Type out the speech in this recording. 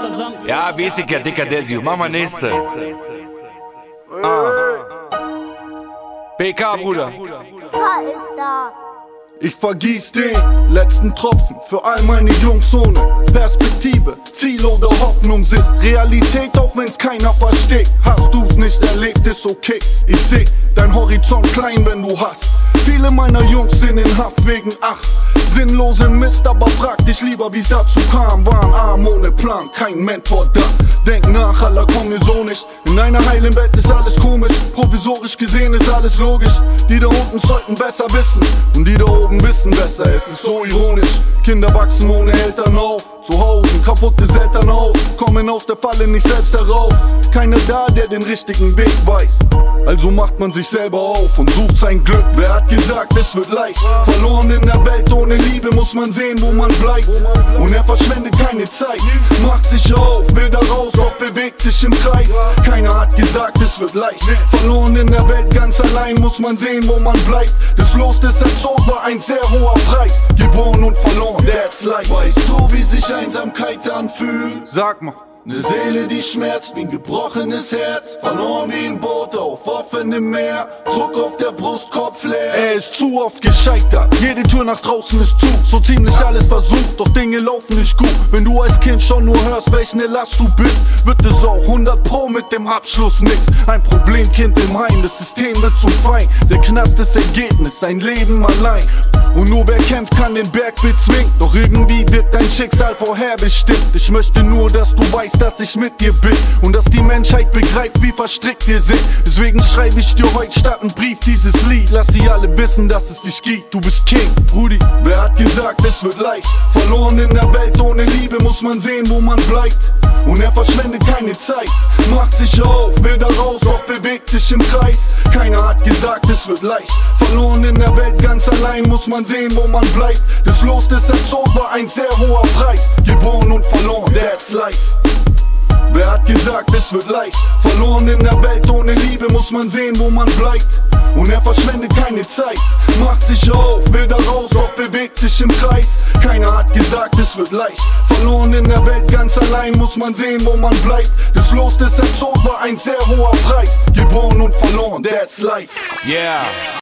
Ja, weiß ich ja, dicker desue. Mach mal nächste. PK, Bruder. PK ist da. Ich vergieß den letzten Tropfen für all meine Jungs ohne Perspektive, Ziel oder Hoffnung ist Realität, auch wenn's keiner versteht. Hast du's nicht erlebt, ist okay. Ich seh dein Horizont klein, wenn du hast. Viele meiner Jungs sind in Haft wegen sinnlosen Mist, aber frag dich lieber, wie's dazu kam. Waren arm ohne Plan, kein Mentor da. Denk nach, Allah, komm mir so nicht. In einer heilen Welt ist alles komisch, provisorisch gesehen ist alles logisch. Die da unten sollten besser wissen und die da oben wissen besser. Es ist so ironisch, Kinder wachsen ohne Eltern auf. Zu Hause, ein kaputtes Elternhaus, kommen aus der Falle nicht selbst heraus. Keiner da, der den richtigen Weg weiß. Also macht man sich selber auf und sucht sein Glück. Wer hat gesagt, es wird leicht? Verloren in der Welt ohne Liebe, muss man sehen, wo man bleibt. Und er verschwendet keine Zeit, macht sich auf, will da raus, doch bewegt sich im Kreis. Keiner hat gesagt, es wird leicht. Verloren in der Welt ganz allein, muss man sehen, wo man bleibt. Das Los des Erzogs war ein sehr hoher Preis. Geboren und verloren, that's life. Weißt du, wie sich Einsamkeit anfühlt? Sag mal. Ne Seele, die schmerzt wie ein gebrochenes Herz. Verloren wie ein Boot auf offenem Meer. Druck auf der Brust, Kopf leer. Er ist zu oft gescheitert, jede Tür nach draußen ist zu. So ziemlich alles versucht, doch Dinge laufen nicht gut. Wenn du als Kind schon nur hörst, welchen Last du bist, wird es auch 100 Pro mit dem Abschluss nix. Ein Problemkind im Heim, das System wird zum Feind. Der Knast ist Ergebnis, sein Leben allein. Und nur wer kämpft, kann den Berg bezwingen. Doch irgendwie wird dein Schicksal vorherbestimmt. Ich möchte nur, dass du weißt, dass ich mit dir bin und dass die Menschheit begreift, wie verstrickt wir sind. Deswegen schreibe ich dir heute statt ein Brief dieses Lied. Lass sie alle wissen, dass es dich gibt, du bist King, Brudi. Wer hat gesagt, es wird leicht? Verloren in der Welt ohne Liebe, muss man sehen, wo man bleibt. Und er verschwendet keine Zeit, macht sich auf, will da raus, doch bewegt sich im Kreis. Keiner hat gesagt, es wird leicht. Verloren in der Welt ganz allein, muss man sehen, wo man bleibt. Das Los des Erzogs war ein sehr hoher Preis. Geboren und verloren, that's life. Wer hat gesagt, es wird leicht? Verloren in der Welt ohne Liebe, muss man sehen, wo man bleibt. Und er verschwendet keine Zeit, macht sich auf, will da raus, doch bewegt sich im Kreis. Keiner hat gesagt, es wird leicht. Verloren in der Welt ganz allein, muss man sehen, wo man bleibt. Das Los des Erzogs war ein sehr hoher Preis. Geboren und verloren, that's life. Yeah.